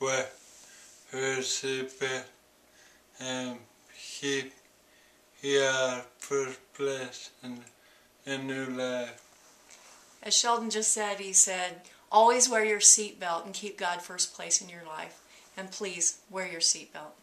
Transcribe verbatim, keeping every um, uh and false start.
wear her seatbelt and keep your first place in, in your life. As Sheldon just said, he said, always wear your seatbelt and keep God first place in your life. And please, wear your seatbelt.